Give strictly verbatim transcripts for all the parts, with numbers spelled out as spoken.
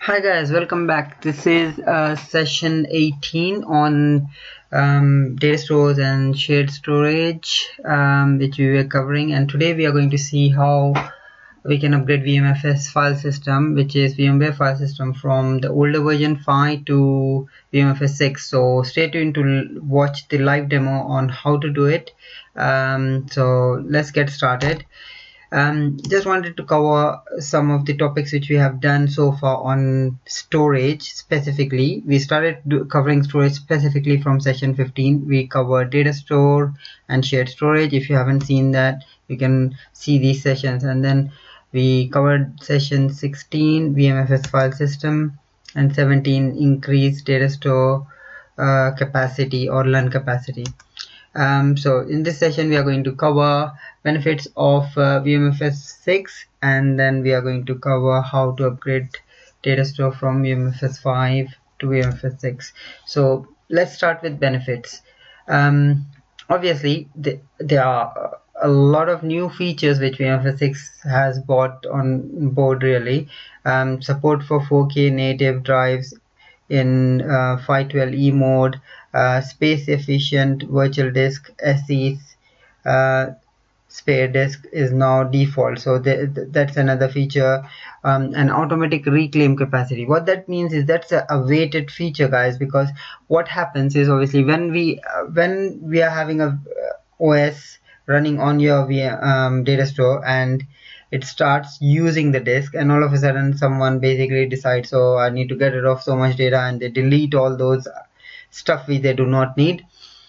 Hi guys, welcome back. This is uh, session eighteen on um, data stores and shared storage, um, which we were covering, and today we are going to see how we can upgrade V M F S file system, which is VMware file system, from the older version five to V M F S six. So stay tuned to watch the live demo on how to do it. Um, so let's get started. Um, just wanted to cover some of the topics which we have done so far on storage specifically. We started do, covering storage specifically from session fifteen. We covered data store and shared storage. If you haven't seen that, you can see these sessions. And then we covered session sixteen, V M F S file system, and seventeen, increased data store uh, capacity or LAN capacity. Um, so in this session we are going to cover benefits of uh, V M F S six, and then we are going to cover how to upgrade data store from V M F S five to V M F S six. So let's start with benefits. Um, obviously the, there are a lot of new features which V M F S six has brought on board really. Um, support for four K native drives in uh, five twelve E mode, uh, space efficient virtual disk, S Es, uh, spare disk is now default, so th th that's another feature. Um, and automatic reclaim capacity, what that means is that's a awaited feature, guys, because what happens is obviously when we uh, when we are having a uh, O S running on your v um, data store, and it starts using the disk, and all of a sudden someone basically decides, so I need to get rid of so much data, and they delete all those stuff which they do not need.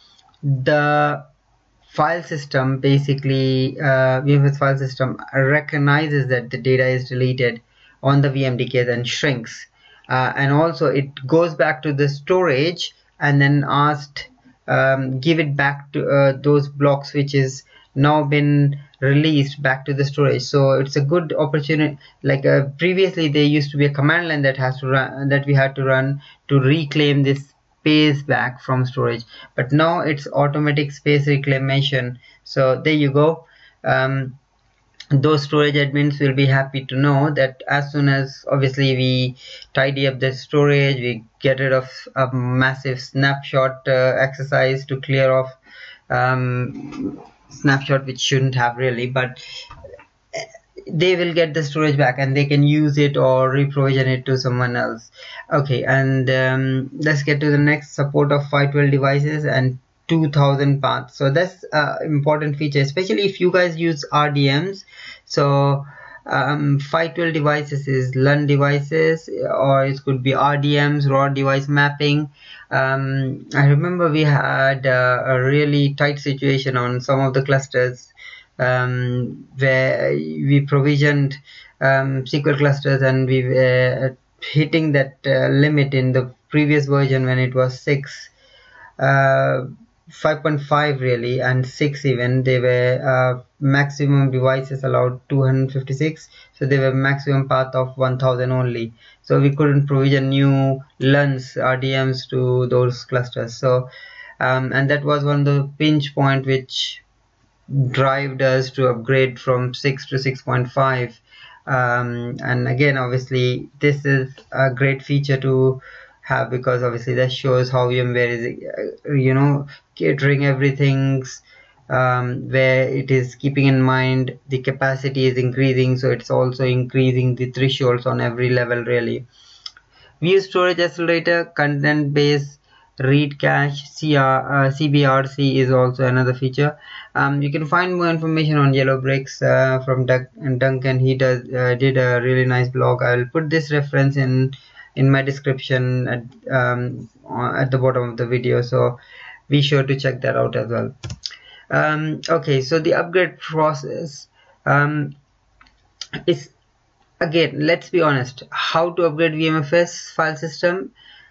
The file system basically uh, V M F S file system recognizes that the data is deleted on the V M D Ks and shrinks, uh, and also it goes back to the storage and then asked um, give it back to uh, those blocks which is now been released back to the storage. So it's a good opportunity. Like uh, previously there used to be a command line that has to run that we had to run to reclaim this space back from storage, but now it's automatic space reclamation. So there you go. Um, those storage admins will be happy to know that as soon as obviously we tidy up the storage, we get rid of a massive snapshot uh, exercise to clear off um, snapshot which shouldn't have really, but they will get the storage back and they can use it or reprovision it to someone else. Okay, and um, let's get to the next. Support of five twelve devices and two thousand paths. So that's uh, important feature, especially if you guys use R D Ms. So um, five twelve devices is LAN devices, or it could be R D Ms, raw device mapping. um, I remember we had uh, a really tight situation on some of the clusters um, where we provisioned um, S Q L clusters, and we were hitting that uh, limit in the previous version when it was six, uh, five point five really, and six even. They were uh, maximum devices allowed two hundred fifty-six, so they were maximum path of one thousand only, so we couldn't provision new LANs, R D Ms to those clusters. So um, and that was one of the pinch point which drived us to upgrade from six to six point five. Um, and again, obviously this is a great feature to have, because obviously that shows how VMware is uh, you know catering everything's um, where it is keeping in mind the capacity is increasing, so it's also increasing the thresholds on every level really. View storage accelerator, content based read cache, C R, uh, C B R C is also another feature. Um, you can find more information on Yellow Bricks uh, from Doug and Duncan. He does uh, did a really nice blog. I will put this reference in in my description at, um, at the bottom of the video, so be sure to check that out as well. Um, okay, so the upgrade process um, is, again, let's be honest, how to upgrade V M F S file system.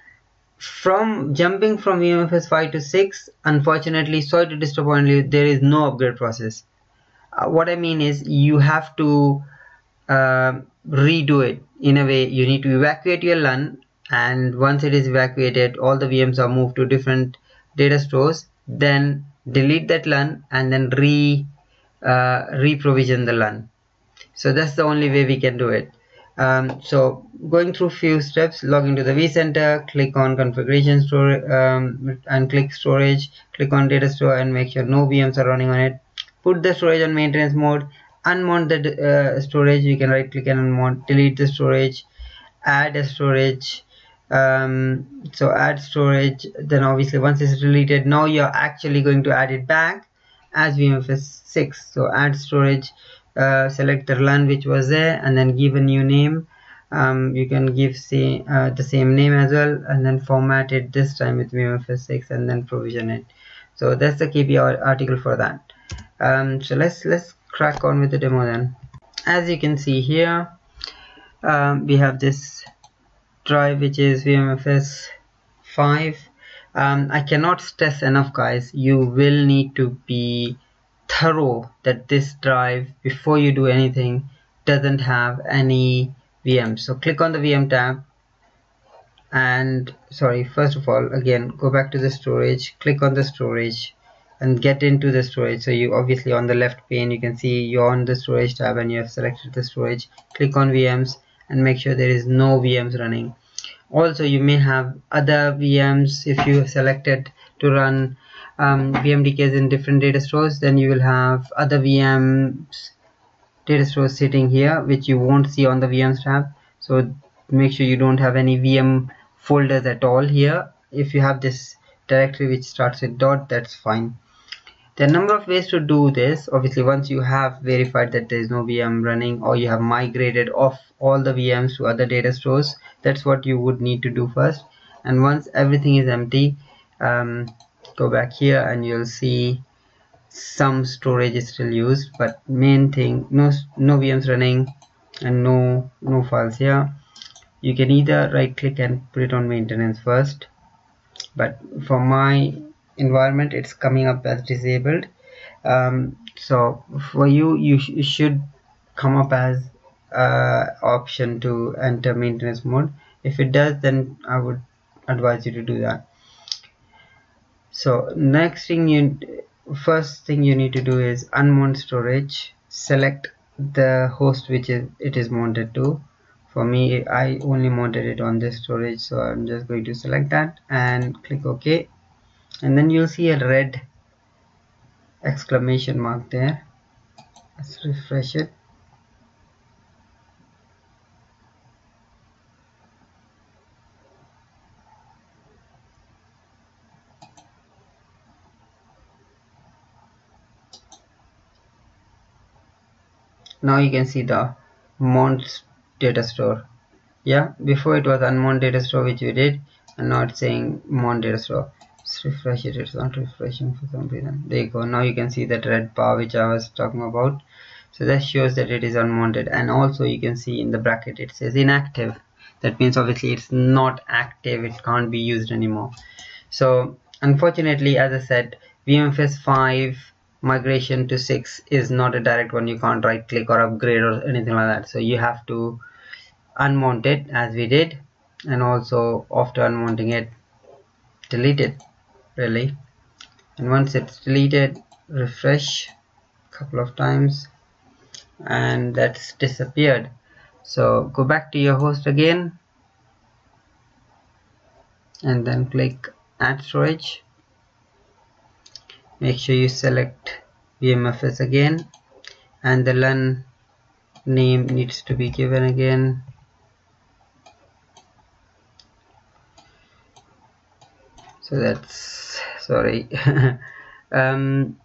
From jumping from V M F S five to six, unfortunately, sorry to disappoint you, there is no upgrade process. Uh, what I mean is you have to uh, redo it. In a way, you need to evacuate your LAN, and once it is evacuated, all the V Ms are moved to different data stores, then delete that LAN and then re uh, re-provision the LAN. So that's the only way we can do it. Um, so going through few steps, log into the vCenter, click on configuration store um, and click storage, click on data store and make sure no V Ms are running on it. Put the storage on maintenance mode, unmount the uh, storage. You can right click and unmount, delete the storage, add a storage. Um, so add storage, then obviously once it's deleted, now you're actually going to add it back as V M F S six. So add storage, uh, select the run which was there and then give a new name. Um, you can give say, uh, the same name as well, and then format it this time with V M F S six and then provision it. So that's the K P I article for that. Um, so let's let's crack on with the demo then. As you can see here, um, we have this drive which is V M F S five. um, I cannot stress enough, guys, you will need to be thorough that this drive, before you do anything, doesn't have any V Ms. So click on the V M tab and sorry first of all again go back to the storage, click on the storage and get into the storage. So you obviously on the left pane you can see you're on the storage tab and you have selected the storage. Click on V Ms and make sure there is no V Ms running. Also you may have other V Ms. If you selected to run um, V M D Ks in different data stores, then you will have other V Ms data stores sitting here which you won't see on the V Ms tab. So make sure you don't have any V M folders at all here. If you have this directory which starts with dot, that's fine. There are a number of ways to do this. Obviously once you have verified that there is no V M running or you have migrated off all the V Ms to other data stores, that's what you would need to do first. And once everything is empty, um, go back here and you'll see some storage is still used, but main thing, no no V Ms running and no no files here. You can either right click and put it on maintenance first, but for my environment it's coming up as disabled. Um, so for you you sh should come up as uh, option to enter maintenance mode. If it does, then I would advise you to do that. So next thing you first thing you need to do is unmount storage. Select the host which is it is mounted to. For me, I only mounted it on this storage, so I'm just going to select that and click OK. And then you'll see a red exclamation mark there. Let's refresh it. Now you can see the mount data store. Yeah, before it was unmount data store which we did, and now it's saying mount data store. Let's refresh it. It's not refreshing for some reason. There you go. Now you can see that red bar which I was talking about. So that shows that it is unmounted, and also you can see in the bracket it says inactive. That means obviously it's not active, it can't be used anymore. So unfortunately, as I said, V M F S five migration to six is not a direct one. You can't right click or upgrade or anything like that. So you have to unmount it as we did, and also after unmounting it, delete it really. And once it's deleted, refresh a couple of times and that's disappeared. So go back to your host again and then click add storage. Make sure you select V M F S again, and the L A N name needs to be given again. So that's sorry um,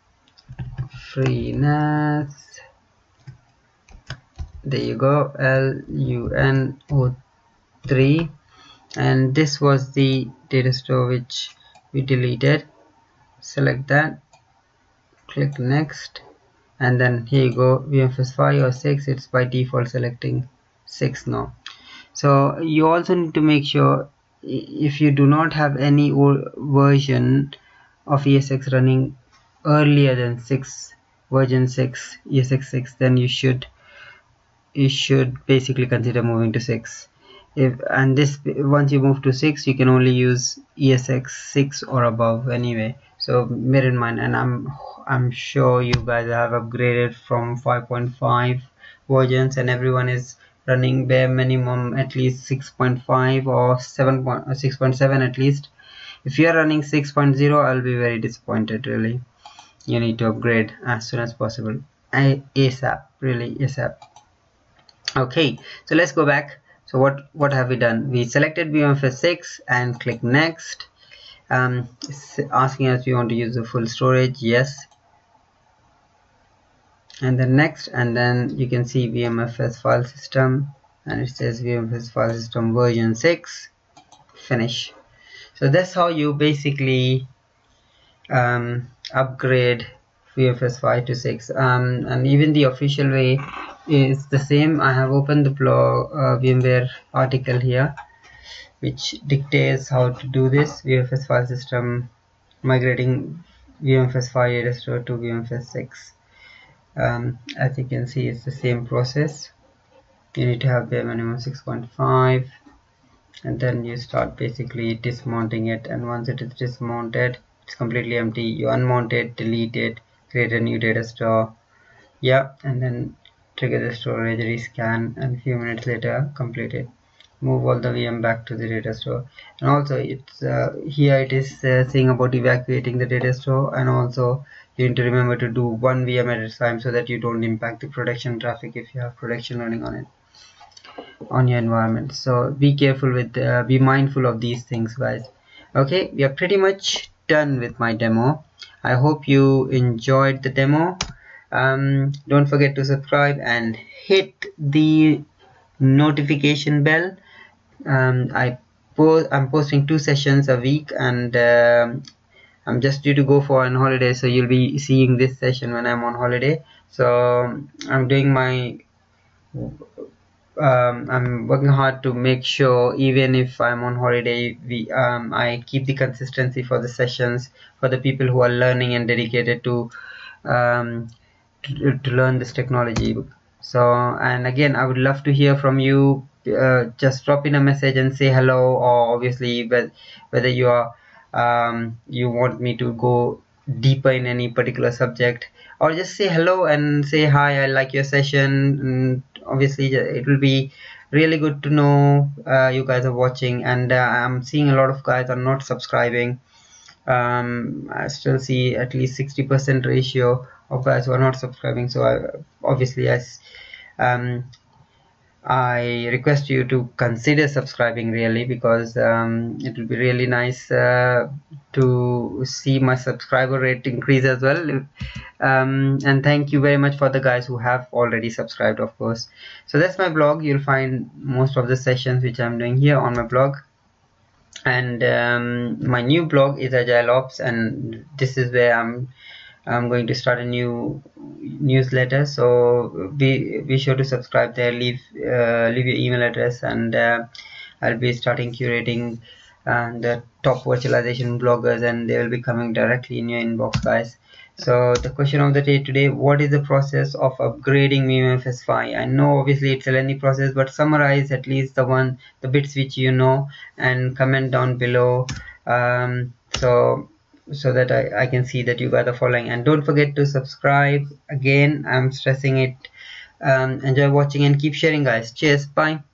freenas, there you go, L U N O three, and this was the data store which we deleted. Select that, click next, and then here you go, V M F S five or six. It's by default selecting six now. So you also need to make sure if you do not have any version of E S X running earlier than six, version six, E S X six, then you should you should basically consider moving to six. If and this once you move to six, you can only use E S X six or above anyway. So bear in mind, and I'm I'm sure you guys have upgraded from five point five versions, and everyone is running bare minimum at least six point five or seven point or six point seven at least. If you are running six point zero, I'll be very disappointed. Really, you need to upgrade as soon as possible. I, ASAP, really ASAP. Okay, so let's go back. So what what have we done? We selected V M F S six and click next. Um, it's asking us if you want to use the full storage. Yes. And then next, and then you can see V M F S file system, and it says V M F S file system version six. Finish. So that's how you basically um, upgrade V M F S five to six, um, and even the official way is the same. I have opened the blog uh, VMware article here, which dictates how to do this. V M F S file system migrating V M F S five datastore to V M F S six. Um, as you can see, it's the same process. You need to have bare minimum six point five, and then you start basically dismounting it, and once it is dismounted, it's completely empty. You unmount it, delete it, create a new data store, yeah, and then trigger the storage rescan, and a few minutes later complete it. Move all the V M back to the data store. And also it's uh, here it is uh, saying about evacuating the data store, and also you need to remember to do one V M at a time so that you don't impact the production traffic if you have production running on it, on your environment. So be careful with uh, be mindful of these things, guys. Okay, we are pretty much done with my demo. I hope you enjoyed the demo. Um, don't forget to subscribe and hit the notification bell. um, I post I'm posting two sessions a week, and um, I'm just due to go for an holiday, so you'll be seeing this session when I'm on holiday. So I'm doing my um, I'm working hard to make sure even if I'm on holiday, we um, I keep the consistency for the sessions for the people who are learning and dedicated to um, to, to learn this technology. So, and again, I would love to hear from you. Uh, just drop in a message and say hello, or obviously whether you are um, you want me to go deeper in any particular subject, or just say hello and say hi, I like your session. And obviously it will be really good to know uh, you guys are watching, and uh, I'm seeing a lot of guys are not subscribing. um, I still see at least sixty percent ratio of guys who are not subscribing. So I, obviously I, um, I request you to consider subscribing, really, because um, it will be really nice uh, to see my subscriber rate increase as well. Um, and thank you very much for the guys who have already subscribed, of course. So that's my blog. You'll find most of the sessions which I'm doing here on my blog. And um, my new blog is Agile Ops, and this is where I'm I'm going to start a new newsletter. So be be sure to subscribe there. Leave uh, leave your email address, and uh, I'll be starting curating uh, the top virtualization bloggers, and they will be coming directly in your inbox, guys. So the question of the day today: what is the process of upgrading V M F S five? I know obviously it's a lengthy process, but summarize at least the one the bits which you know, and comment down below. Um, so. so that I, I can see that you guys are following, and don't forget to subscribe. Again, I'm stressing it. Um, enjoy watching and keep sharing, guys. Cheers, bye.